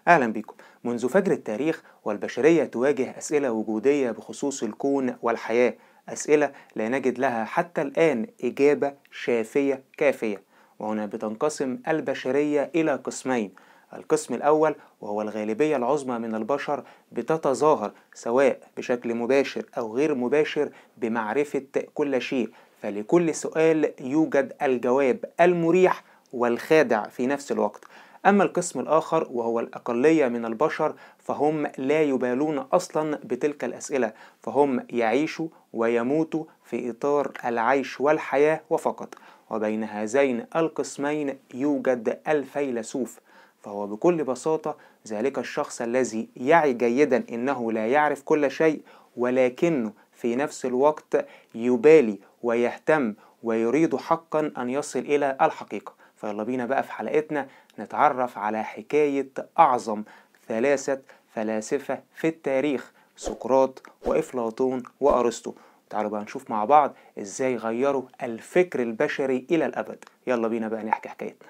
أهلا بكم. منذ فجر التاريخ والبشرية تواجه أسئلة وجودية بخصوص الكون والحياة، أسئلة لا نجد لها حتى الآن إجابة شافية كافية. وهنا بتنقسم البشرية إلى قسمين: القسم الأول وهو الغالبية العظمى من البشر بتتظاهر سواء بشكل مباشر أو غير مباشر بمعرفة كل شيء، فلكل سؤال يوجد الجواب المريح والخادع في نفس الوقت. أما القسم الآخر وهو الأقلية من البشر فهم لا يبالون أصلا بتلك الأسئلة، فهم يعيشوا ويموتوا في إطار العيش والحياة وفقط. وبين هذين القسمين يوجد الفيلسوف، فهو بكل بساطة ذلك الشخص الذي يعي جيدا إنه لا يعرف كل شيء، ولكنه في نفس الوقت يبالي ويهتم ويريد حقا أن يصل إلى الحقيقة. فيلا بينا بقى في حلقتنا نتعرف على حكاية أعظم 3 فلاسفة في التاريخ: سقراط وإفلاطون وأرسطو. تعالوا بقى نشوف مع بعض إزاي غيروا الفكر البشري إلى الأبد. يلا بينا بقى نحكي حكايتنا.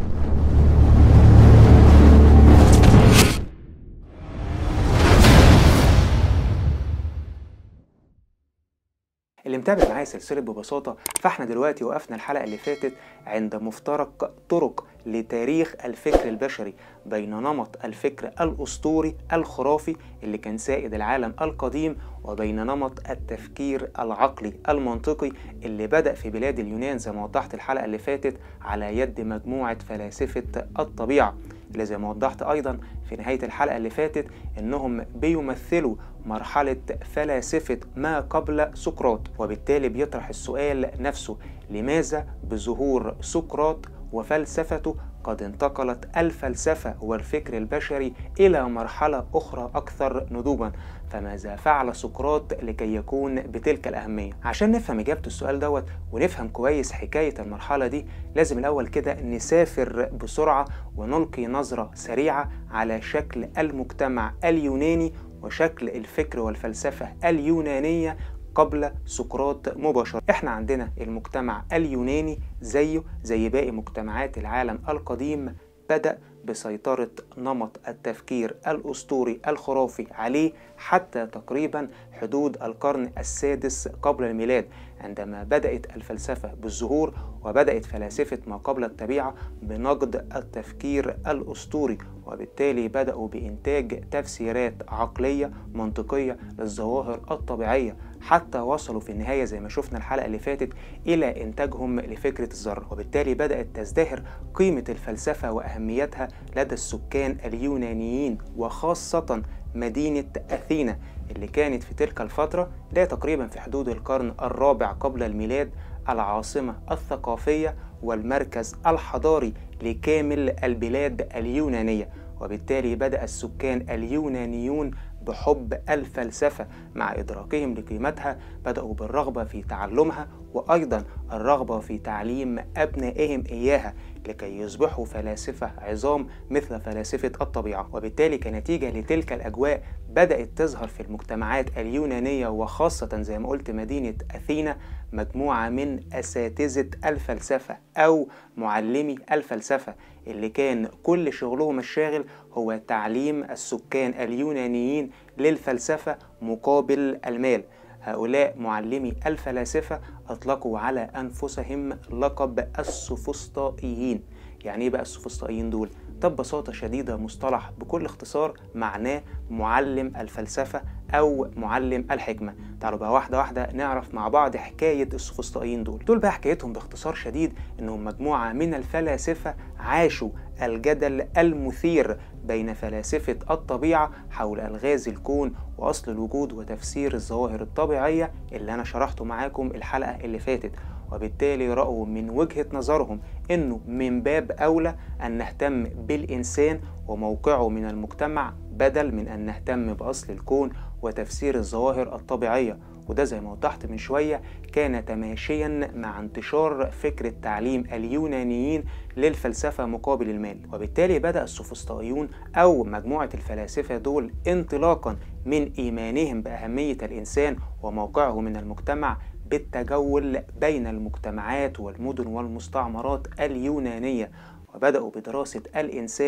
اللي متابع معايا سلسلة ببساطة، فاحنا دلوقتي وقفنا الحلقة اللي فاتت عند مفترق طرق لتاريخ الفكر البشري بين نمط الفكر الأسطوري الخرافي اللي كان سائد العالم القديم، وبين نمط التفكير العقلي المنطقي اللي بدأ في بلاد اليونان زي ما وضحت الحلقة اللي فاتت على يد مجموعة فلاسفة الطبيعة، اللي زي ما وضحت أيضا في نهاية الحلقة اللي فاتت إنهم بيمثلوا مرحلة فلاسفة ما قبل سقراط. وبالتالي بيطرح السؤال نفسه: لماذا بظهور سقراط وفلسفته قد انتقلت الفلسفة والفكر البشري إلى مرحلة أخرى أكثر نضوجا؟ فماذا فعل سقراط لكي يكون بتلك الأهمية؟ عشان نفهم إجابة السؤال دوت ونفهم كويس حكاية المرحلة دي، لازم الأول كده نسافر بسرعة ونلقي نظرة سريعة على شكل المجتمع اليوناني وشكل الفكر والفلسفة اليونانية قبل سقراط مباشرة. احنا عندنا المجتمع اليوناني زيه زي باقي مجتمعات العالم القديم بدأ بسيطرة نمط التفكير الأسطوري الخرافي عليه حتى تقريبا حدود القرن السادس قبل الميلاد، عندما بدأت الفلسفة بالظهور وبدأت فلاسفة ما قبل الطبيعة بنقد التفكير الأسطوري، وبالتالي بدأوا بإنتاج تفسيرات عقلية منطقية للظواهر الطبيعية، حتى وصلوا في النهاية زي ما شفنا الحلقة اللي فاتت إلى إنتاجهم لفكرة الذرة. وبالتالي بدأت تزدهر قيمة الفلسفة وأهميتها لدى السكان اليونانيين، وخاصة مدينة أثينا اللي كانت في تلك الفترة لا تقريبا في حدود القرن الرابع قبل الميلاد العاصمة الثقافية والمركز الحضاري لكامل البلاد اليونانية. وبالتالي بدأ السكان اليونانيون بحب الفلسفة مع إدراكهم لقيمتها، بدأوا بالرغبة في تعلمها وأيضا الرغبة في تعليم أبنائهم إياها لكي يصبحوا فلاسفة عظام مثل فلاسفة الطبيعة. وبالتالي كنتيجة لتلك الأجواء بدأت تظهر في المجتمعات اليونانية وخاصة زي ما قلت مدينة أثينا مجموعة من أساتذة الفلسفة أو معلمي الفلسفة اللي كان كل شغلهم الشاغل هو تعليم السكان اليونانيين للفلسفة مقابل المال. هؤلاء معلمي الفلاسفة أطلقوا على أنفسهم لقب السوفسطائيين. يعني إيه بقى السوفسطائيين دول؟ ببساطة شديدة مصطلح بكل اختصار معناه معلم الفلسفة أو معلم الحكمة. تعالوا بقى واحدة واحدة نعرف مع بعض حكاية السوفسطائيين دول بقى حكايتهم باختصار شديد إنهم مجموعة من الفلاسفة عاشوا الجدل المثير بين فلاسفة الطبيعة حول ألغاز الكون وأصل الوجود وتفسير الظواهر الطبيعية اللي أنا شرحته معاكم الحلقة اللي فاتت. وبالتالي رأوا من وجهة نظرهم إنه من باب أولى أن نهتم بالإنسان وموقعه من المجتمع بدل من أن نهتم بأصل الكون وتفسير الظواهر الطبيعية. وده زي ما وضحت من شوية كان تماشيا مع انتشار فكرة تعليم اليونانيين للفلسفة مقابل المال. وبالتالي بدأ السوفسطائيون أو مجموعة الفلاسفة دول انطلاقا من إيمانهم بأهمية الإنسان وموقعه من المجتمع بالتجول بين المجتمعات والمدن والمستعمرات اليونانية، وبدأوا بدراسة الإنسان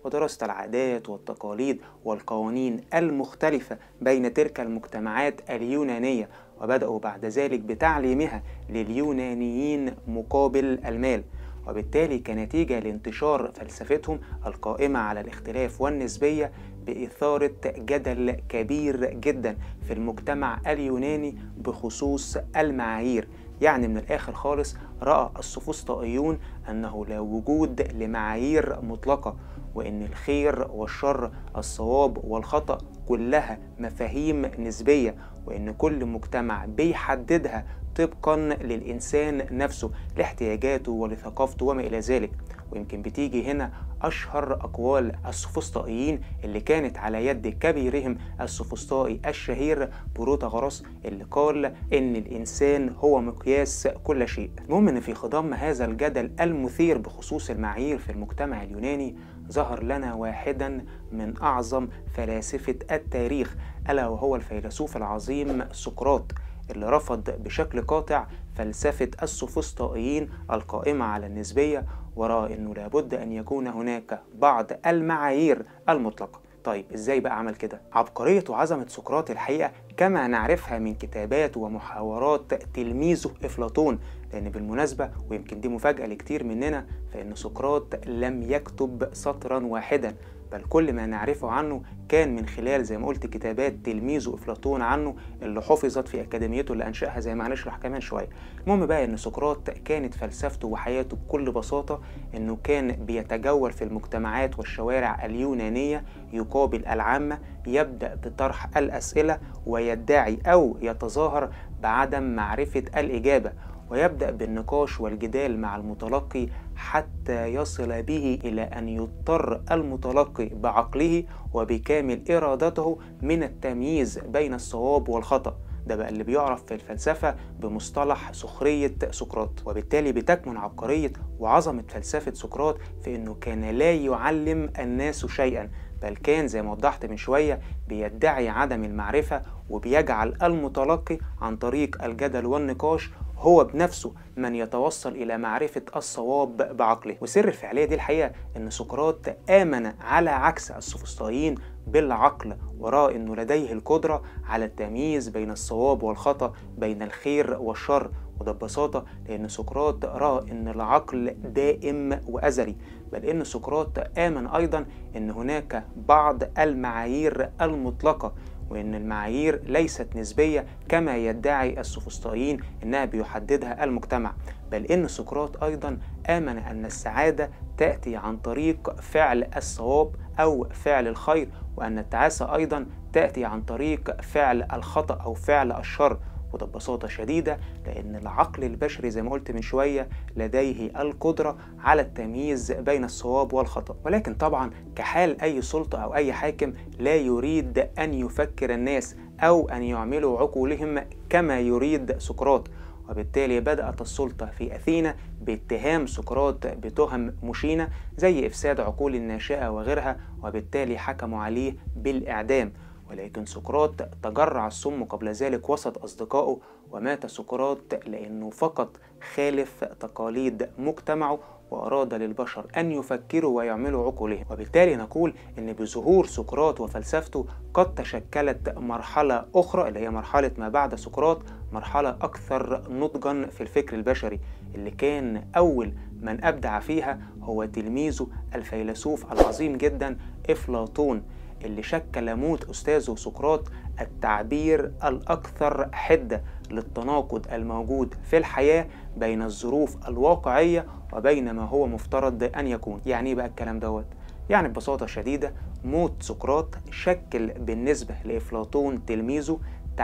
ودراسة العادات والتقاليد والقوانين المختلفة بين تلك المجتمعات اليونانية، وبدأوا بعد ذلك بتعليمها لليونانيين مقابل المال. وبالتالي كنتيجة لانتشار فلسفتهم القائمة على الاختلاف والنسبية بإثارة جدل كبير جدا في المجتمع اليوناني بخصوص المعايير. يعني من الآخر خالص رأى السوفسطائيون أنه لا وجود لمعايير مطلقة، وإن الخير والشر، الصواب والخطأ كلها مفاهيم نسبية، وإن كل مجتمع بيحددها طبقا للإنسان نفسه، لاحتياجاته ولثقافته وما إلى ذلك. ويمكن بتيجي هنا أشهر أقوال السوفسطائيين اللي كانت على يد كبيرهم السوفسطائي الشهير بروتاغوراس، اللي قال إن الإنسان هو مقياس كل شيء. المهم إن في خضم هذا الجدل المثير بخصوص المعايير في المجتمع اليوناني ظهر لنا واحدا من أعظم فلاسفة التاريخ، ألا وهو الفيلسوف العظيم سقراط، اللي رفض بشكل قاطع فلسفة السوفسطائيين القائمة على النسبية، ورأى أنه لابد أن يكون هناك بعض المعايير المطلقة. طيب إزاي بقى عمل كده؟ عبقرية وعظمة سقراط الحقيقة كما نعرفها من كتابات ومحاورات تلميذه أفلاطون، لأن بالمناسبة ويمكن دي مفاجأة لكتير مننا، فإن سقراط لم يكتب سطرا واحدا، بل كل ما نعرفه عنه كان من خلال زي ما قلت كتابات تلميذه أفلاطون عنه اللي حفظت في أكاديميته اللي أنشأها زي ما هنشرح كمان شوية. المهم بقى إن سقراط كانت فلسفته وحياته بكل بساطة إنه كان بيتجول في المجتمعات والشوارع اليونانية يقابل العامة، يبدأ بطرح الأسئلة ويدعي أو يتظاهر بعدم معرفة الإجابة، ويبدأ بالنقاش والجدال مع المتلقي حتى يصل به إلى أن يضطر المتلقي بعقله وبكامل إرادته من التمييز بين الصواب والخطأ. ده بقى اللي بيعرف في الفلسفة بمصطلح سخرية سقراط. وبالتالي بتكمن عبقرية وعظمة فلسفة سقراط في أنه كان لا يعلم الناس شيئا، بل كان زي ما وضحت من شوية بيدعي عدم المعرفة، وبيجعل المتلقي عن طريق الجدل والنقاش هو بنفسه من يتوصل إلى معرفة الصواب بعقله. وسر الفعالية دي الحقيقة إن سقراط آمن على عكس السوفسطائيين بالعقل، ورأى إنه لديه القدرة على التمييز بين الصواب والخطأ، بين الخير والشر. وده ببساطة لأن سقراط رأى إن العقل دائم وأزلي، بل إن سقراط آمن أيضا إن هناك بعض المعايير المطلقة، وإن المعايير ليست نسبية كما يدعي السوفسطائيين إنها بيحددها المجتمع، بل إن سقراط أيضا آمن أن السعادة تأتي عن طريق فعل الصواب أو فعل الخير، وأن التعاسة أيضا تأتي عن طريق فعل الخطأ أو فعل الشر. وده ببساطة شديدة لأن العقل البشري زي ما قلت من شوية لديه القدرة على التمييز بين الصواب والخطأ. ولكن طبعا كحال أي سلطة أو أي حاكم لا يريد أن يفكر الناس أو أن يعملوا عقولهم كما يريد سقراط، وبالتالي بدأت السلطة في أثينا باتهام سقراط بتهم مشينة زي إفساد عقول الناشئة وغيرها، وبالتالي حكموا عليه بالإعدام. ولكن سقراط تجرع السم قبل ذلك وسط أصدقائه، ومات سقراط لأنه فقط خالف تقاليد مجتمعه وأراد للبشر أن يفكروا ويعملوا عقولهم. وبالتالي نقول أن بظهور سقراط وفلسفته قد تشكلت مرحلة أخرى اللي هي مرحلة ما بعد سقراط، مرحلة أكثر نضجا في الفكر البشري، اللي كان أول من أبدع فيها هو تلميذه الفيلسوف العظيم جدا أفلاطون، اللي شكل موت أستاذه سقراط التعبير الأكثر حدة للتناقض الموجود في الحياة بين الظروف الواقعية وبين ما هو مفترض أن يكون. يعني بقى الكلام دوت؟ يعني ببساطة شديدة موت سقراط شكل بالنسبة لأفلاطون تلميذه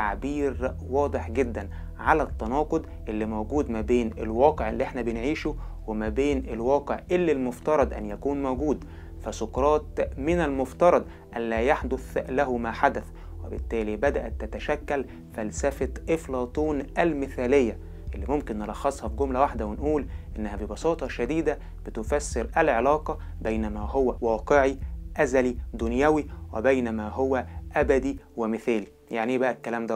تعبير واضح جدا على التناقض اللي موجود ما بين الواقع اللي احنا بنعيشه وما بين الواقع اللي المفترض أن يكون موجود. فسقراط من المفترض أن لا يحدث له ما حدث، وبالتالي بدأت تتشكل فلسفة أفلاطون المثالية، اللي ممكن نلخصها في جملة واحدة ونقول إنها ببساطة شديدة بتفسر العلاقة بين ما هو واقعي أزلي دنيوي وبين ما هو أبدي ومثالي. يعني إيه بقى الكلام دوت؟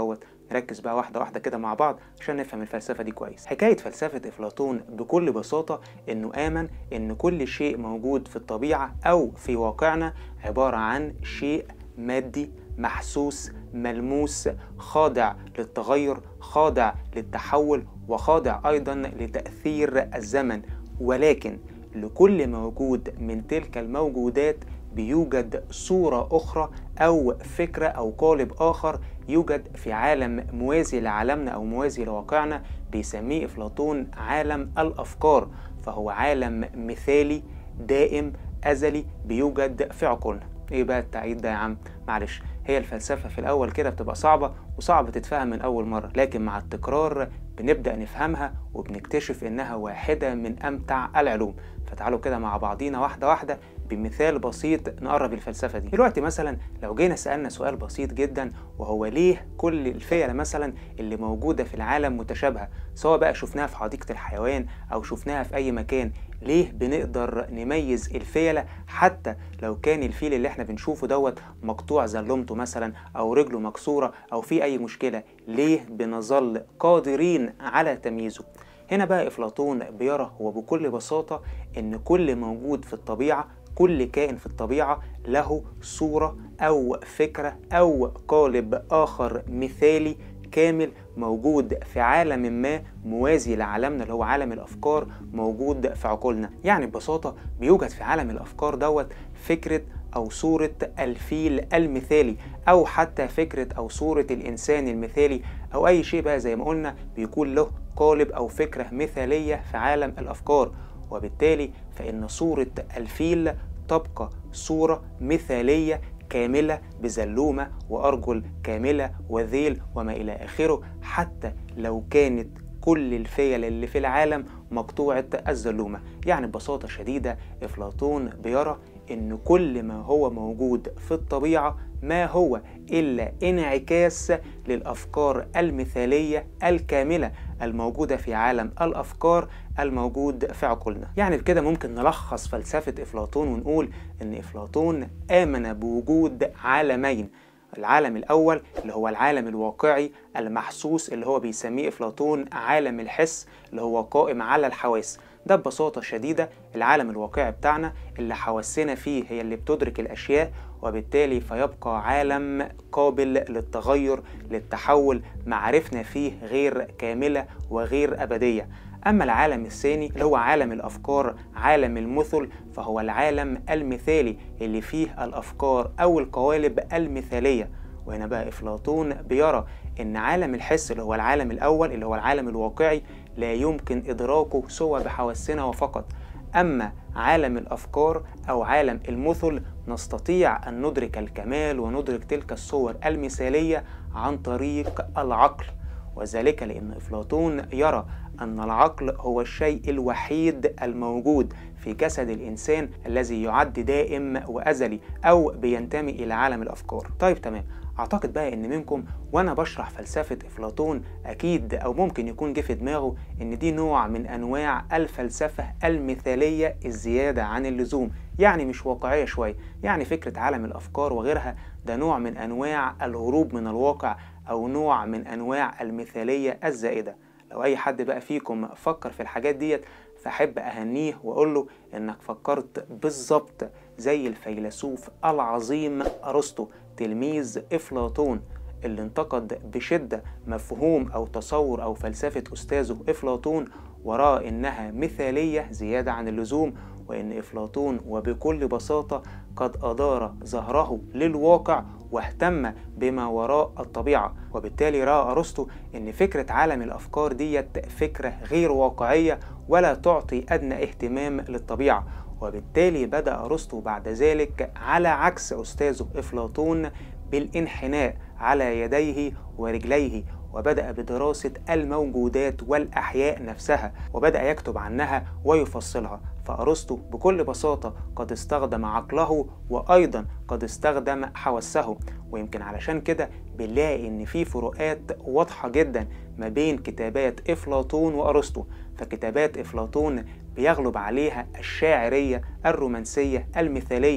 نركز بقى واحدة واحدة كده مع بعض عشان نفهم الفلسفة دي كويس. حكاية فلسفة أفلاطون بكل بساطة إنه آمن إن كل شيء موجود في الطبيعة أو في واقعنا عبارة عن شيء مادي محسوس ملموس، خاضع للتغير، خاضع للتحول، وخاضع أيضا لتأثير الزمن، ولكن لكل موجود من تلك الموجودات بيوجد صورة أخرى أو فكرة أو قالب آخر يوجد في عالم موازي لعالمنا أو موازي لواقعنا، بيسميه أفلاطون عالم الأفكار. فهو عالم مثالي دائم أزلي بيوجد في عقولنا. ايه بقى التعقيد ده يا عم؟ معلش، هي الفلسفة في الأول كده بتبقى صعبة وصعب تتفهم من أول مرة، لكن مع التكرار بنبدأ نفهمها وبنكتشف إنها واحدة من أمتع العلوم. فتعالوا كده مع بعضينا واحدة واحدة بمثال بسيط نقرب الفلسفة دي. دلوقتي مثلا لو جينا سألنا سؤال بسيط جدا، وهو ليه كل الفئة مثلا اللي موجودة في العالم متشابهة، سواء بقى شفناها في حديقة الحيوان أو شفناها في أي مكان، ليه بنقدر نميز الفيلة حتى لو كان الفيل اللي احنا بنشوفه دوت مقطوع زلمته مثلا أو رجله مكسورة أو في أي مشكلة، ليه بنظل قادرين على تمييزه؟ هنا بقى أفلاطون بيرى وبكل بساطة إن كل موجود في الطبيعة، كل كائن في الطبيعة له صورة أو فكرة أو قالب آخر مثالي كامل موجود في عالم ما موازي لعالمنا اللي هو عالم الأفكار موجود في عقولنا. يعني ببساطة بيوجد في عالم الأفكار دوت فكرة أو صورة الفيل المثالي، أو حتى فكرة أو صورة الإنسان المثالي، أو أي شيء بقى زي ما قلنا بيكون له قالب أو فكرة مثالية في عالم الأفكار. وبالتالي فإن صورة الفيل تبقى صورة مثالية كاملة بزلومة وأرجل كاملة وذيل وما إلى آخره، حتى لو كانت كل الفيل اللي في العالم مقطوعة الزلومة. يعني ببساطة شديدة أفلاطون بيرى إن كل ما هو موجود في الطبيعة ما هو إلا انعكاس للأفكار المثالية الكاملة الموجودة في عالم الأفكار الموجود في عقولنا. يعني بكده ممكن نلخص فلسفة أفلاطون ونقول إن أفلاطون آمن بوجود عالمين، العالم الأول اللي هو العالم الواقعي المحسوس اللي هو بيسميه أفلاطون عالم الحس اللي هو قائم على الحواس. ده ببساطة شديدة العالم الواقعي بتاعنا اللي حواسنا فيه هي اللي بتدرك الأشياء، وبالتالي فيبقى عالم قابل للتغير للتحول، معرفنا فيه غير كاملة وغير أبدية. أما العالم الثاني اللي هو عالم الأفكار عالم المثل، فهو العالم المثالي اللي فيه الأفكار أو القوالب المثالية. وهنا بقى أفلاطون بيرى إن عالم الحس اللي هو العالم الأول اللي هو العالم الواقعي لا يمكن إدراكه سوى بحواسنا وفقط، أما عالم الأفكار أو عالم المثل نستطيع أن ندرك الكمال وندرك تلك الصور المثالية عن طريق العقل. وذلك لأن أفلاطون يرى أن العقل هو الشيء الوحيد الموجود في جسد الإنسان الذي يعد دائم وأزلي أو بينتمي إلى عالم الأفكار. طيب تمام، أعتقد بقى إن منكم وأنا بشرح فلسفة أفلاطون أكيد أو ممكن يكون جه في دماغه إن دي نوع من أنواع الفلسفة المثالية الزيادة عن اللزوم، يعني مش واقعية شوية. يعني فكرة عالم الأفكار وغيرها ده نوع من أنواع الهروب من الواقع أو نوع من أنواع المثالية الزائدة. لو أي حد بقى فيكم فكر في الحاجات ديت فأحب أهنيه وأقول له إنك فكرت بالظبط زي الفيلسوف العظيم أرسطو تلميذ أفلاطون اللي انتقد بشدة مفهوم أو تصور أو فلسفة أستاذه أفلاطون، ورأى إنها مثالية زيادة عن اللزوم، وإن أفلاطون وبكل بساطة قد أدار ظهره للواقع واهتم بما وراء الطبيعة. وبالتالي رأى أرسطو إن فكرة عالم الأفكار ديت فكرة غير واقعية ولا تعطي أدنى اهتمام للطبيعة. وبالتالي بدأ أرسطو بعد ذلك على عكس أستاذه أفلاطون بالانحناء على يديه ورجليه، وبدأ بدراسة الموجودات والأحياء نفسها وبدأ يكتب عنها ويفصلها. فأرسطو بكل بساطة قد استخدم عقله وأيضا قد استخدم حواسه، ويمكن علشان كده بنلاقي إن في فروقات واضحة جدا ما بين كتابات أفلاطون وأرسطو. فكتابات أفلاطون بيغلب عليها الشاعرية الرومانسية المثالية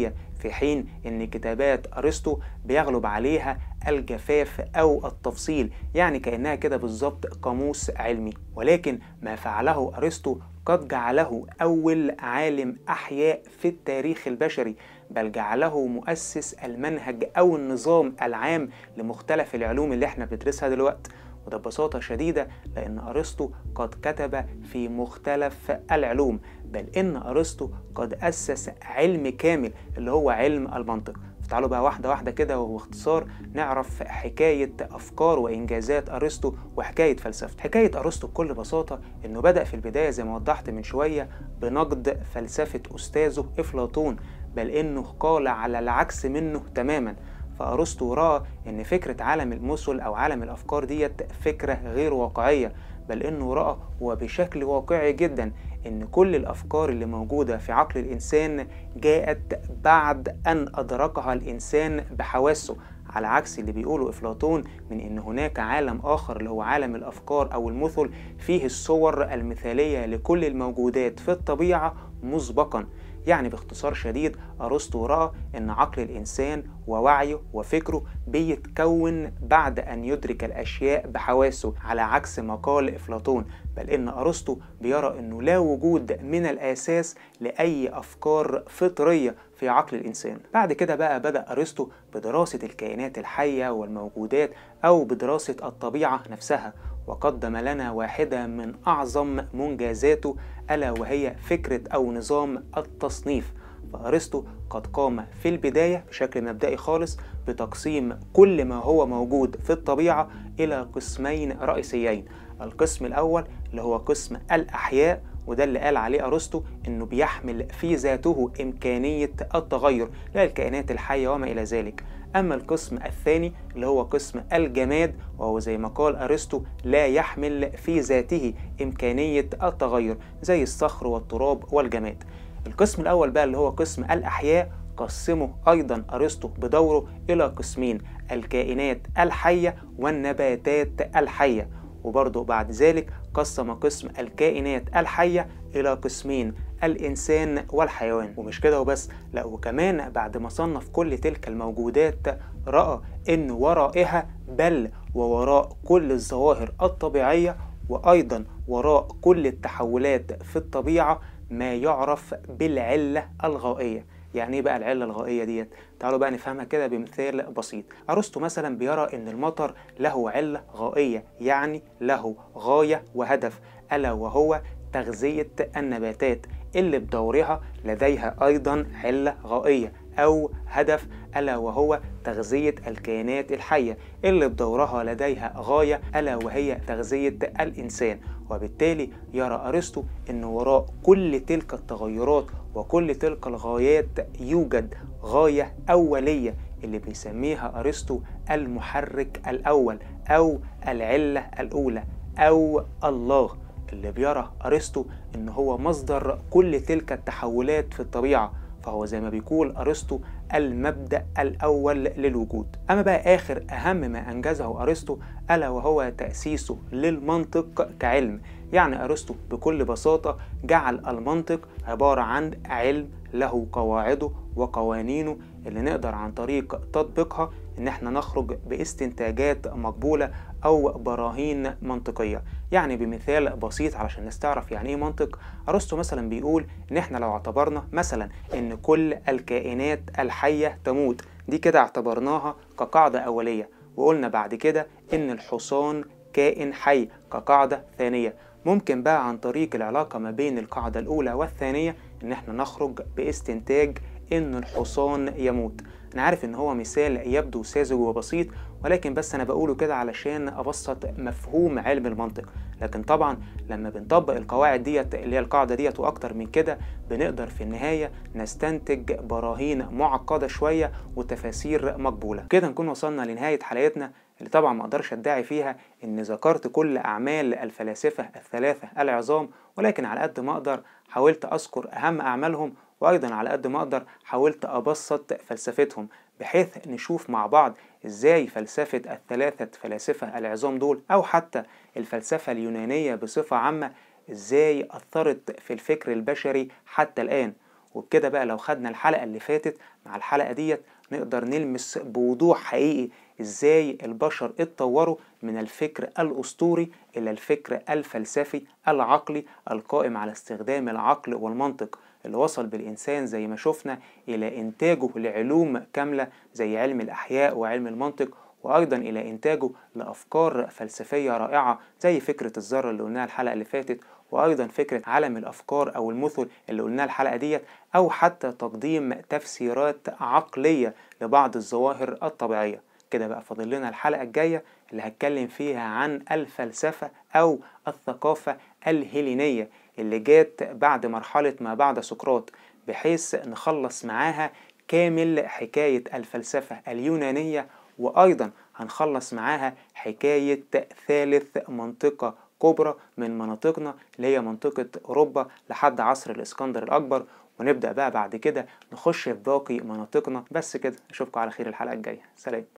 في حين ان كتابات ارسطو بيغلب عليها الجفاف او التفصيل، يعني كأنها كده بالظبط قاموس علمي. ولكن ما فعله ارسطو قد جعله أول عالم أحياء في التاريخ البشري، بل جعله مؤسس المنهج أو النظام العام لمختلف العلوم اللي احنا بندرسها دلوقتي. وده ببساطة شديدة لأن أرسطو قد كتب في مختلف العلوم، بل إن أرسطو قد أسس علم كامل اللي هو علم المنطق. فتعالوا بقى واحدة واحدة كده وباختصار نعرف حكاية أفكار وإنجازات أرسطو وحكاية فلسفته. حكاية أرسطو بكل بساطة إنه بدأ في البداية زي ما وضحت من شوية بنقد فلسفة أستاذه أفلاطون، بل إنه قال على العكس منه تماما. فأرسطو رأى إن فكرة عالم المثل أو عالم الأفكار ديت فكرة غير واقعية، بل إنه رأى وبشكل واقعي جدا إن كل الأفكار اللي موجودة في عقل الإنسان جاءت بعد أن أدركها الإنسان بحواسه، على عكس اللي بيقوله أفلاطون من إن هناك عالم آخر اللي هو عالم الأفكار أو المثل فيه الصور المثالية لكل الموجودات في الطبيعة مسبقا. يعني باختصار شديد أرسطو رأى إن عقل الإنسان ووعيه وفكره بيتكون بعد أن يدرك الأشياء بحواسه، على عكس ما قال أفلاطون، بل إن أرسطو بيرى إنه لا وجود من الأساس لأي أفكار فطرية في عقل الإنسان. بعد كده بقى بدأ أرسطو بدراسة الكائنات الحية والموجودات أو بدراسة الطبيعة نفسها، وقدم لنا واحدة من أعظم منجزاته ألا وهي فكرة أو نظام التصنيف. فأرسطو قد قام في البداية بشكل مبدئي خالص بتقسيم كل ما هو موجود في الطبيعة إلى قسمين رئيسيين. القسم الأول اللي هو قسم الأحياء، وده اللي قال عليه أرسطو إنه بيحمل في ذاته إمكانية التغير للكائنات الحية وما إلى ذلك. أما القسم الثاني اللي هو قسم الجماد، وهو زي ما قال أرسطو لا يحمل في ذاته إمكانية التغير زي الصخر والتراب والجماد. القسم الأول بقى اللي هو قسم الأحياء قسمه أيضا أرسطو بدوره إلى قسمين: الكائنات الحية والنباتات الحية. وبرضه بعد ذلك قسم قسم الكائنات الحية إلى قسمين: الإنسان والحيوان. ومش كده وبس، لا وكمان بعد ما صنف كل تلك الموجودات رأى إن ورائها بل ووراء كل الظواهر الطبيعية وأيضا وراء كل التحولات في الطبيعة ما يعرف بالعلة الغائية. يعني ايه بقى العلة الغائية ديت؟ تعالوا بقى نفهمها كده بمثال بسيط. أرسطو مثلا بيرى إن المطر له علة غائية، يعني له غاية وهدف، ألا وهو تغذية النباتات اللي بدورها لديها أيضا علة غائية أو هدف، ألا وهو تغذية الكائنات الحية اللي بدورها لديها غاية ألا وهي تغذية الإنسان. وبالتالي يرى أرسطو أن وراء كل تلك التغيرات وكل تلك الغايات يوجد غاية أولية اللي بيسميها أرسطو المحرك الأول أو العلة الأولى أو الله، اللي بيرى أرسطو أنه هو مصدر كل تلك التحولات في الطبيعة. فهو زي ما بيقول أرسطو المبدأ الأول للوجود. أما بقى آخر أهم ما أنجزه أرسطو ألا وهو تأسيسه للمنطق كعلم. يعني أرسطو بكل بساطة جعل المنطق عبارة عن علم له قواعده وقوانينه اللي نقدر عن طريق تطبيقها إن احنا نخرج باستنتاجات مقبولة أو براهين منطقية. يعني بمثال بسيط علشان نستعرف يعني إيه منطق، أرسطو مثلا بيقول إن احنا لو اعتبرنا مثلا إن كل الكائنات الحية تموت، دي كده اعتبرناها كقاعدة أولية، وقلنا بعد كده إن الحصان كائن حي كقاعدة ثانية. ممكن بقى عن طريق العلاقة ما بين القاعدة الأولى والثانية إن احنا نخرج باستنتاج إن الحصان يموت. أنا عارف إن هو مثال يبدو ساذج وبسيط، ولكن بس أنا بقوله كده علشان أبسط مفهوم علم المنطق. لكن طبعا لما بنطبق القواعد ديت اللي هي القاعدة ديت وأكتر من كده بنقدر في النهاية نستنتج براهين معقدة شوية وتفاسير مقبولة. كده نكون وصلنا لنهاية حلقتنا، اللي طبعا ما اقدرش ادعي فيها ان ذكرت كل اعمال الفلاسفة الثلاثة العظام، ولكن على قد ما اقدر حاولت اذكر اهم اعمالهم، وايضا على قد ما اقدر حاولت ابسط فلسفتهم بحيث نشوف مع بعض ازاي فلسفة الثلاثة فلاسفة العظام دول او حتى الفلسفة اليونانية بصفة عامة ازاي اثرت في الفكر البشري حتى الان. وبكده بقى لو خدنا الحلقة اللي فاتت مع الحلقة ديت نقدر نلمس بوضوح حقيقي ازاي البشر اتطوروا من الفكر الأسطوري إلى الفكر الفلسفي العقلي القائم على استخدام العقل والمنطق، اللي وصل بالإنسان زي ما شفنا إلى إنتاجه لعلوم كاملة زي علم الأحياء وعلم المنطق، وأيضا إلى إنتاجه لأفكار فلسفية رائعة زي فكرة الذرة اللي قلناها الحلقة اللي فاتت، وأيضا فكرة عالم الأفكار أو المثل اللي قلناها الحلقة ديت، أو حتى تقديم تفسيرات عقلية لبعض الظواهر الطبيعية. كده بقى فاضل لنا الحلقة الجاية اللي هتكلم فيها عن الفلسفة أو الثقافة الهيلينية اللي جات بعد مرحلة ما بعد سقراط، بحيث نخلص معاها كامل حكاية الفلسفة اليونانية، وأيضا هنخلص معاها حكاية ثالث منطقة كبرى من مناطقنا اللي هي منطقة أوروبا لحد عصر الإسكندر الأكبر، ونبدأ بقى بعد كده نخش في باقي مناطقنا. بس كده، أشوفكم على خير الحلقة الجاية. سلام.